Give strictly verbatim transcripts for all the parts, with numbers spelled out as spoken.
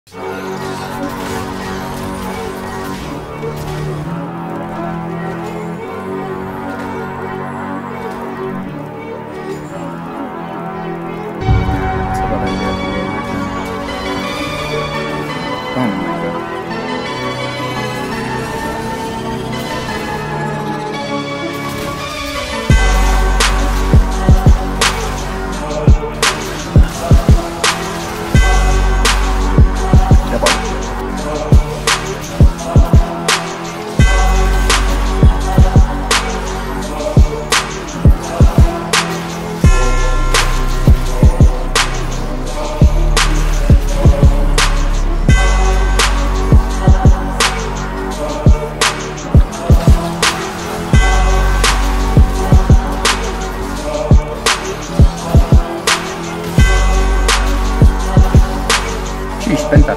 Penta.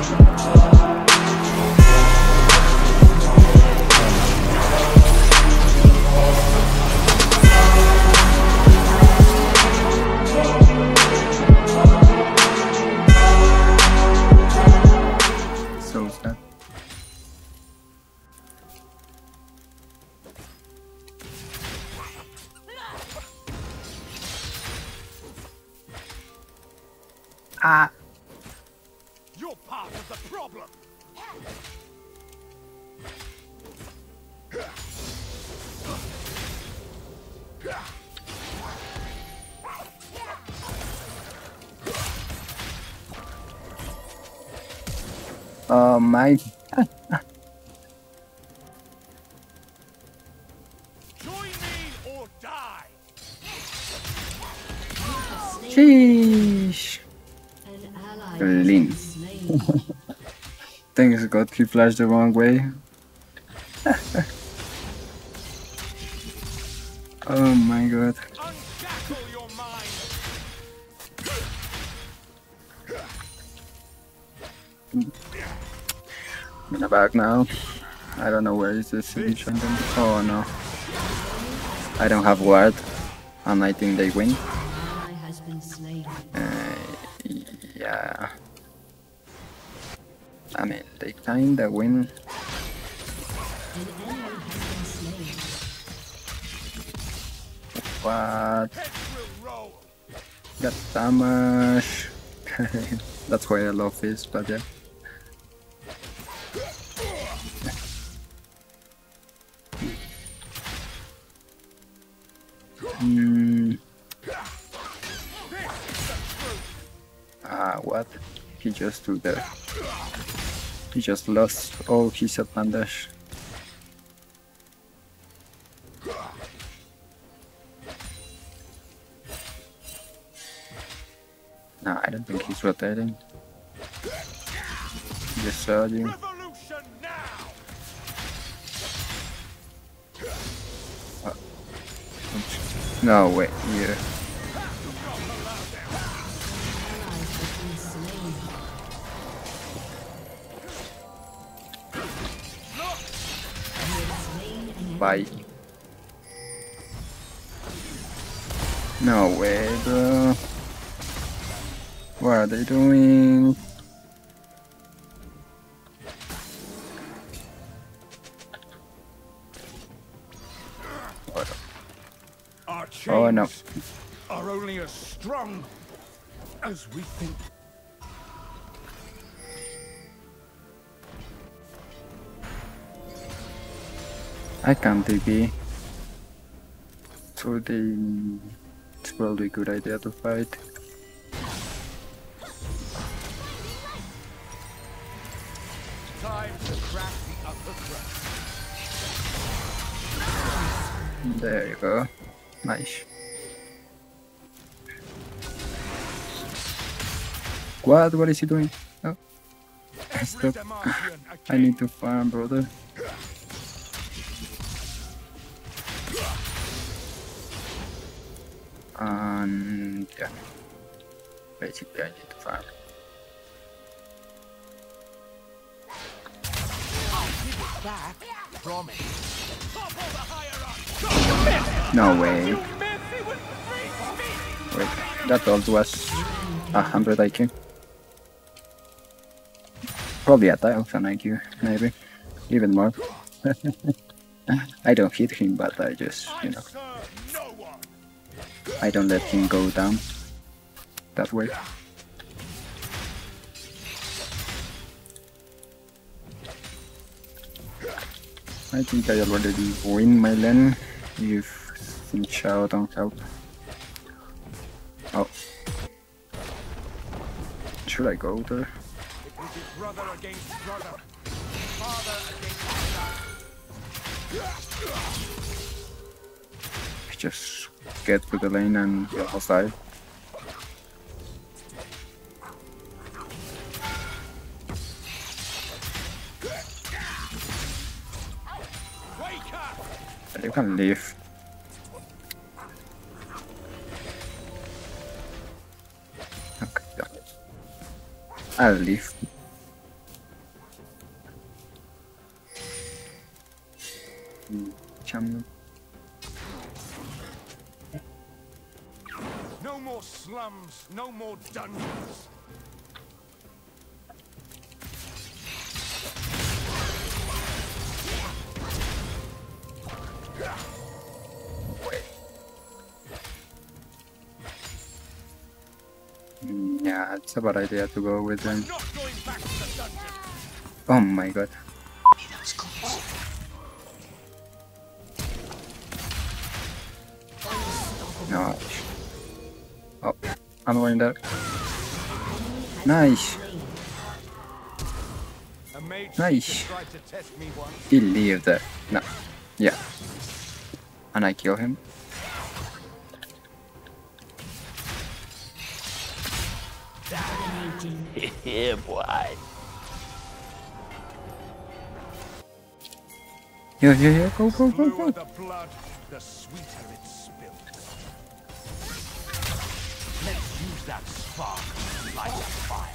So sad. Ah. You're part of the problem. Oh my. Join me or die. Sheesh. Clean. Thanks God, he flashed the wrong way. Oh my God. Unshackle your mind. In the back now. I don't know where is this champion. Oh no. I don't have ward. And I think they win. Uh, yeah. I mean, they kinda win. What? Got damage. That's why I love this, but yeah. Mm. Ah, what? He just took the... He just lost all his advantage. No, I don't think he's rotating. Just surging. Oh. No, wait, yeah. Bye. No way, bro. What are they doing? Our chains Oh no. are only as strong as we think. I can't T P. So they... It's probably a good idea to fight. Time to crack the upper crust. There you go. Nice. What? What is he doing? Oh. Stop. I need to farm, brother. And yeah. Basically I need to farm. Back, promise. No way. Wait, that ult was a hundred I Q. Probably a thousand I Q, maybe. Even more. I don't hit him, but I just, you know, I don't let him go down that way. I think I already win my lane if Xin Chao don't help. Oh. Should I go there? It will be brother against brother, father against son. Just get to the lane and get hostile. Wake up! But you can leave. Okay, yeah. I'll leave. Chum. No more slums, no more dungeons. Mm, yeah, it's a bad idea to go with them. Not going back to the dungeon. Oh my god. That was close. No. Oh, I'm going there. Nice. A mage Nice. tried to test me once. He leave there. No. Yeah. And I kill him. Yeah, boy. Yeah, yeah, yeah. Go, go, go, Bluer go. the blood, the sweeter it spills. Let's use that spark to light a fire.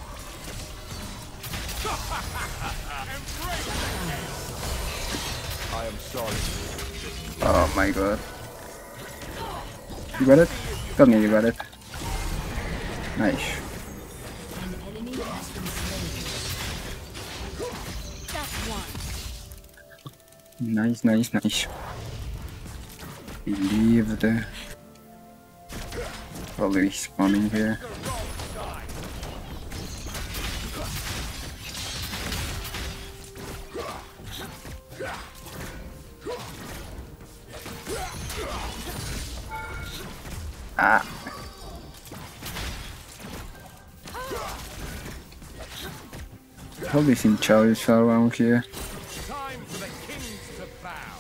Embrace the chaos. I am sorry. Oh my god. You got it? Tell me you got it. Nice. An enemy has been slain. That's one. Nice, nice, nice. Believe the probably spawning here. Ah. Probably Xin Chao is around here. Time for the kings to bow.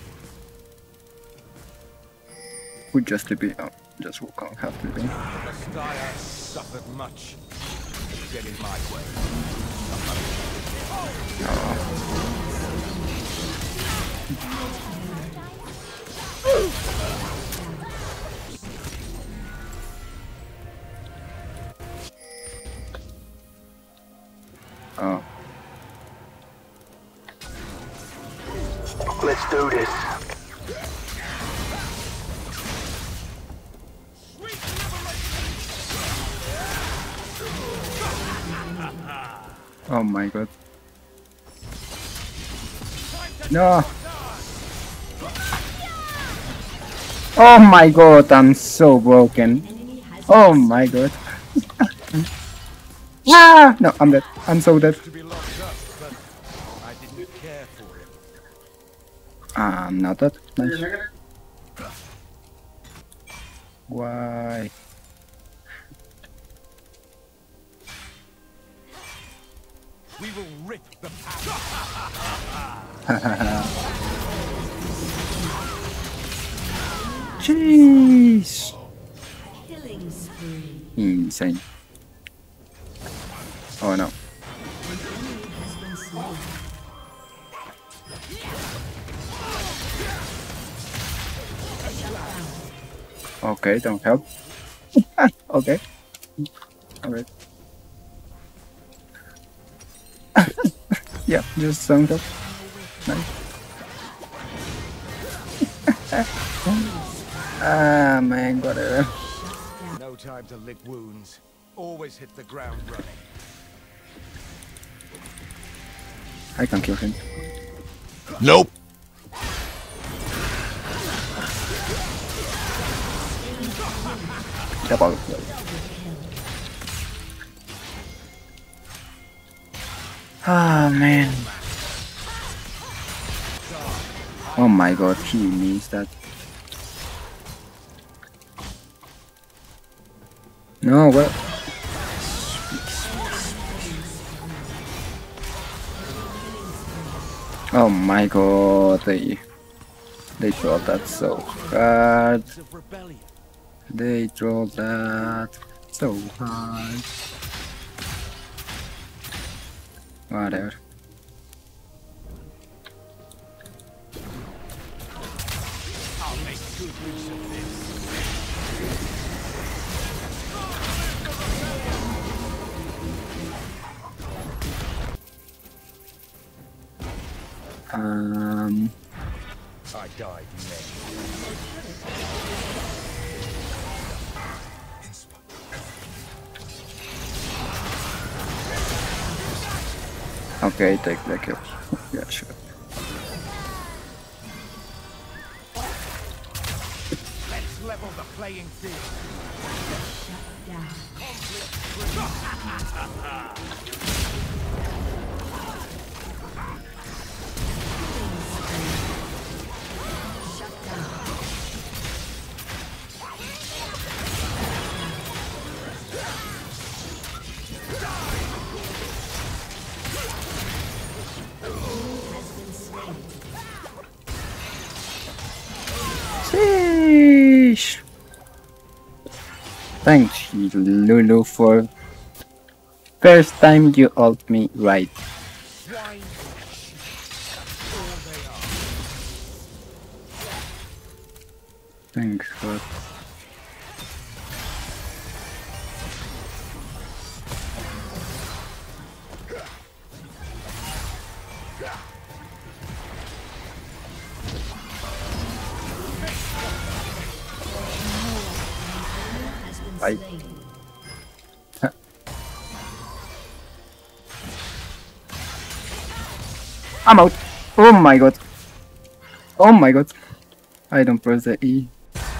Would just to be oh, just will can't have to be. The sky has suffered much. Get in my way. Oh. Let's do this. Sweet liberation! Oh my god. No. Oh my god, I'm so broken. Oh my god. Ah! No, I'm dead. I'm so dead. To be locked up, but I didn't care for him. I'm not dead. Nice. Why? We will rip the path. Jeez. Killing spree. Insane. Oh no. An enemy has been slain. Okay, don't help. Okay. Alright. Yeah, just don't help. Nice. Ah man, whatever. No time to lick wounds. Always hit the ground running. I can kill him. Nope. Double. Ah man. Oh my god, he missed that. No, what? Oh my god, they they trolled that so hard. Of rebellion. They trolled that so hard. Whatever. I'll make good use of this. Um. I died many. Okay, take the kill. Yeah, sure. Let's level the playing field. Sheesh. Thanks, Lulu, for first time you ult me right. Swine. All they are. Thanks for. Bye. I'm out. Oh my god. Oh my god. I don't press the E.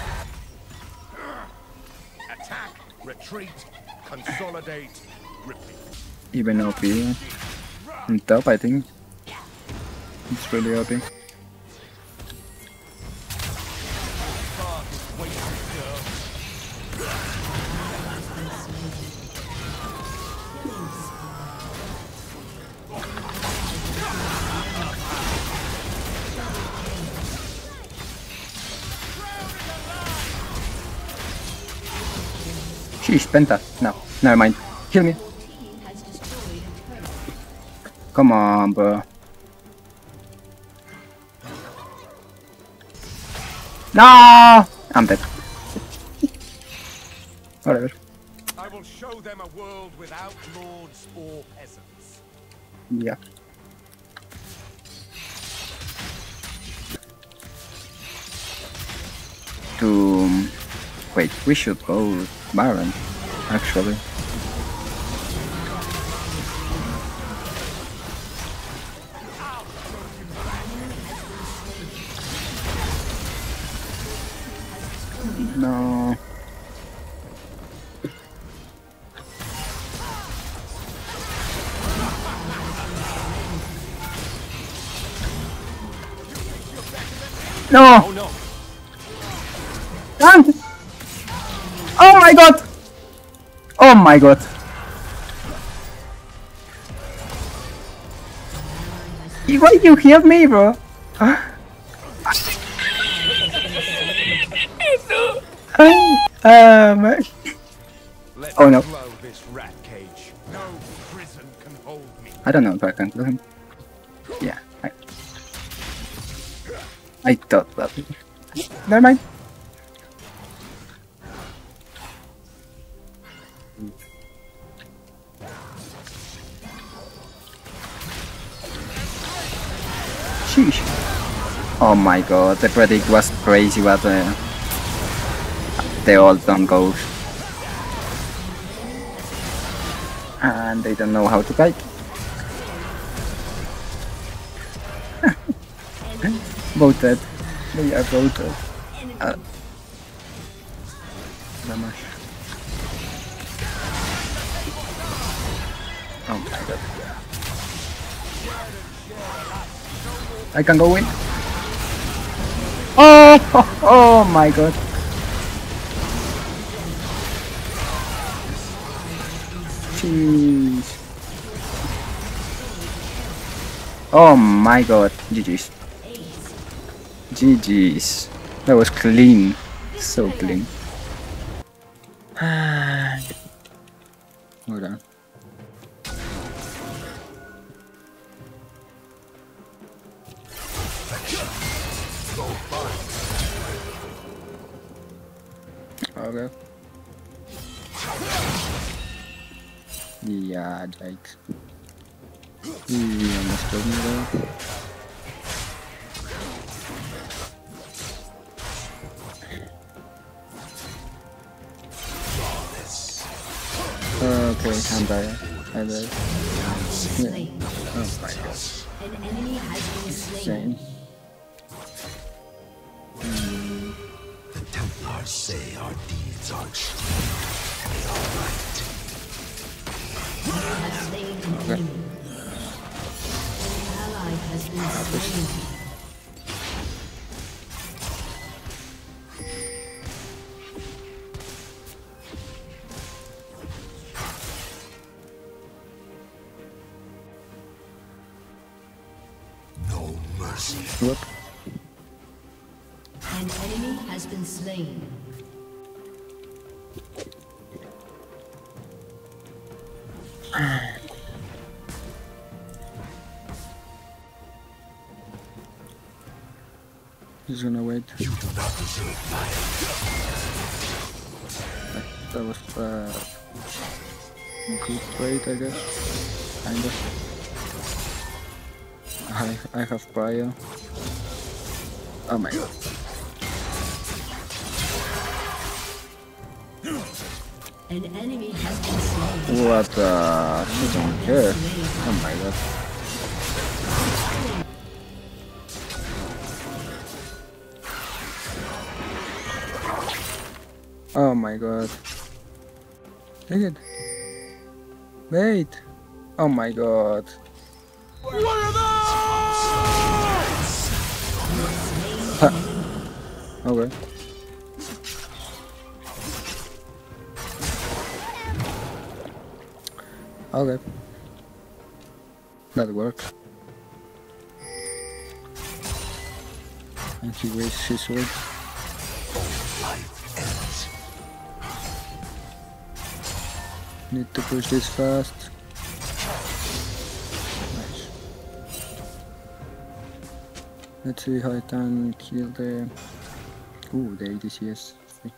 Attack, retreat, consolidate, repeat. Even O P. On top, I think. It's really O P. Sheesh, Penta. No, never mind. Kill me. Come on, bro. No! I'm dead. Whatever. I will show them a world without lords or peasants. Yeah. To wait, we should go Baron, actually. No. No! Oh no! And oh my god! Oh my god! Why you hear me, bro? um. Let Oh no! blow this rat cage. No prison can hold me. I don't know if I can kill him. Yeah. I, I thought that. Never mind. Sheesh. Oh my god, the predict was crazy, but uh, they all don't go. And they don't know how to fight. Voted. They are voted. Uh, Damage. Oh my god. I can go in. Oh, oh, oh my god. Jeez. Oh my god. G G's. G G's. That was clean. So clean. Hold on. Okay. Yeah, Jake. He almost killed me though. Okay, I'm there. I'm there. Yeah. Oh my god. An enemy has been slain. Same. The Templars say our deeds are true. They are right. You have slain an Okay. enemy. An ally has been slain. No mercy. Whoop. An enemy has been slain. He's gonna wait. You do not deserve my That was uh, good trade, I guess. Kind of. I I have prior. Oh my god. An enemy has been slain. What the? She don't care. Oh my god. Oh my god. Take it. Wait. Oh my god. Huh. Okay. Okay. That works. And he wastes his sword. life ends. Need to push this fast. Nice. Let's see how I can kill the... Ooh, the A D C S.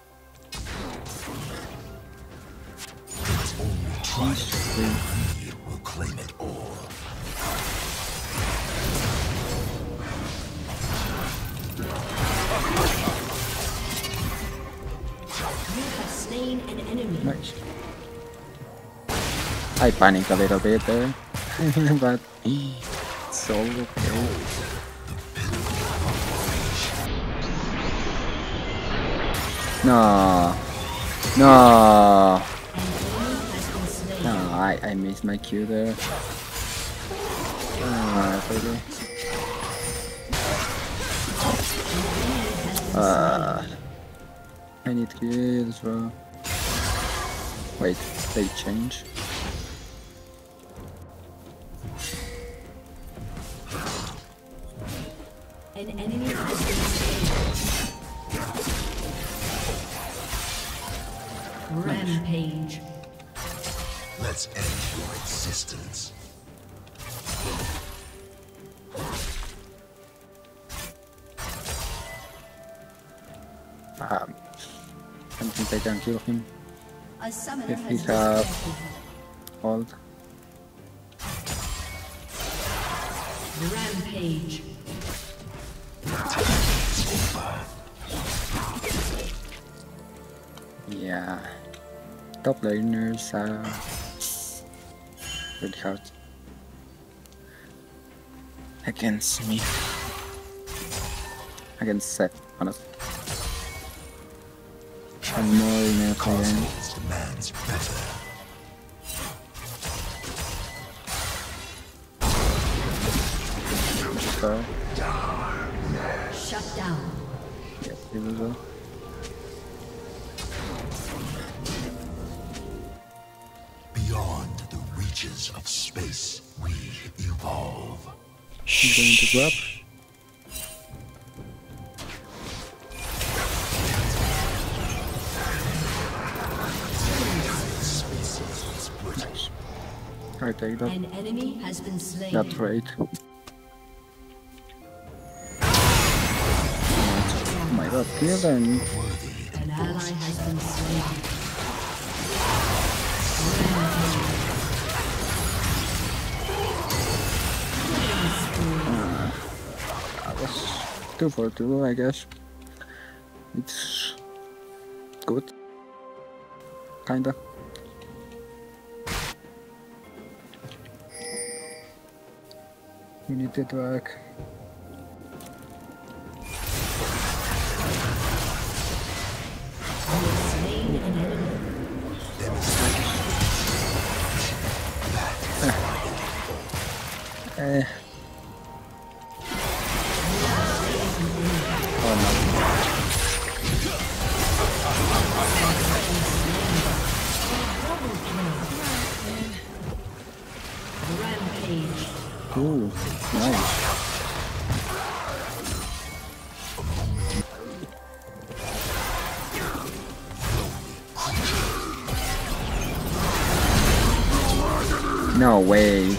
It's only trying to we will claim it all. You have slain an enemy. Nice. I panicked a little bit there, but it's all okay. No, no, An enemy has been slain. no! I I missed my cue there. Ah, really? Uh, I need kills, bro. Wait, they change. An enemy has been slain. Rampage. Let's end your existence. Um, I don't think I can kill him. A summoner If has he have disconnected. ult. Rampage. Yeah, top laners are really hard against me. against Seth, honestly. I'm more in a game. Cosmos demands better. So, Shut down. yes, it was well. Beyond the reaches of space, we evolve. I'm going to grab. Nice. I take that. An enemy has been slain. That's right. Oh my god, kill them. An ally has been slain. Uh, that was two for two, I guess. It's good. Kinda. We need to drag. Slain an enemy. Eh. Oh no. Rampage. Ooh, nice. No way.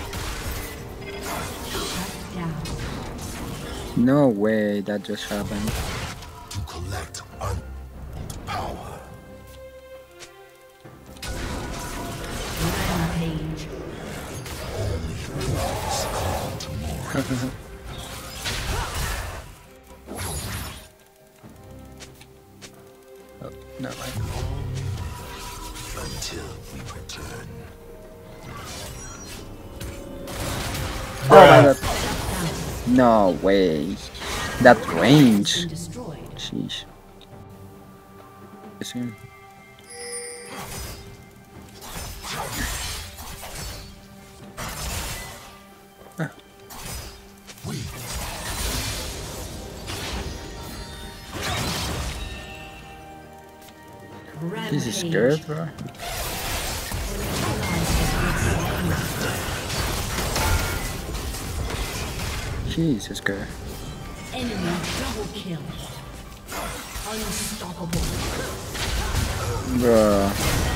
Shut down. No way that just happened. To collect un power. Rampage. Wolves call tomorrow. Oh, no, I... Until we return. Oh my god. No way. That range. Been destroyed. Sheesh. It's him. We Rampage. This is scared, bro. Jesus Christ. Enemy double kill. Unstoppable. Bruh.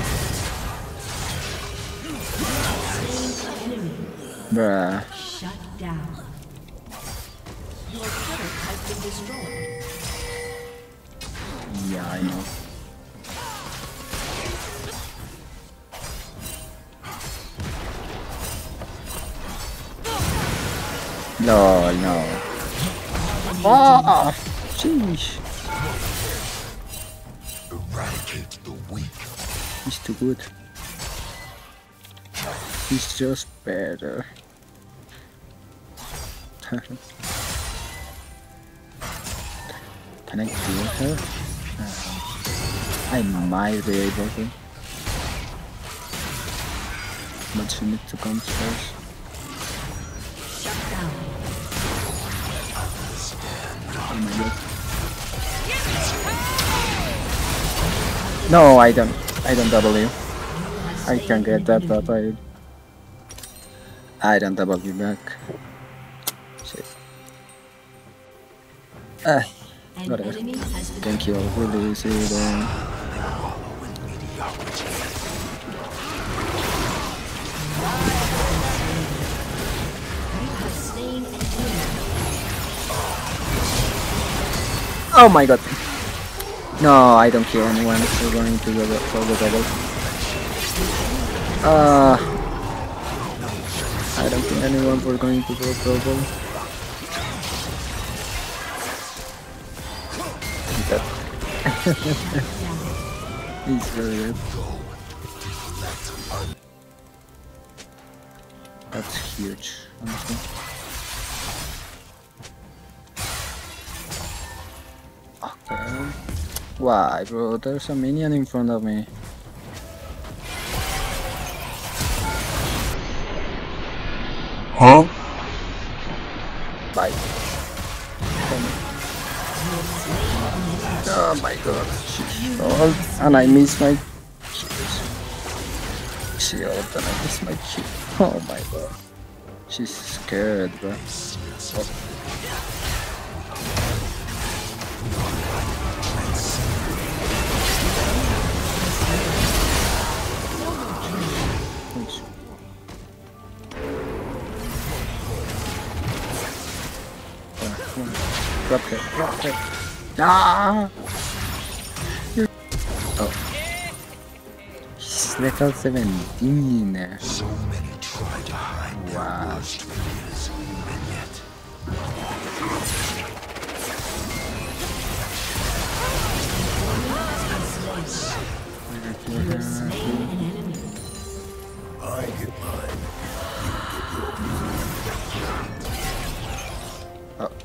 Slain enemy. Bruh. Shut down. Your turret has been destroyed. Yeah, I know. No, no. Oh, sheesh. eradicate the weak. He's too good. He's just better. Can I kill her? Uh, I might be able to. But she needs to come first. Shut down. Oh my god. No, I don't. I don't W. I can get that, but I. I don't W back. Shit. Ah, An whatever. enemy has been Thank you. Really easy then. slain an enemy. Oh my god. No, I don't kill anyone. We're going to go for the double. Uh, I don't kill anyone. We're going to go double. That. He's really good. That's huge, honestly. Why, bro? There's a minion in front of me. Huh? Bye. Oh my god. Oh, and I missed my shield and I missed my shield. Oh my god. She's scared, bro. Oh. Drop it, drop it. Ah! Oh. She's level seventeen. So many try to hide their Wow. worst fears, and yet You have slain an enemy. I get mine. Oh.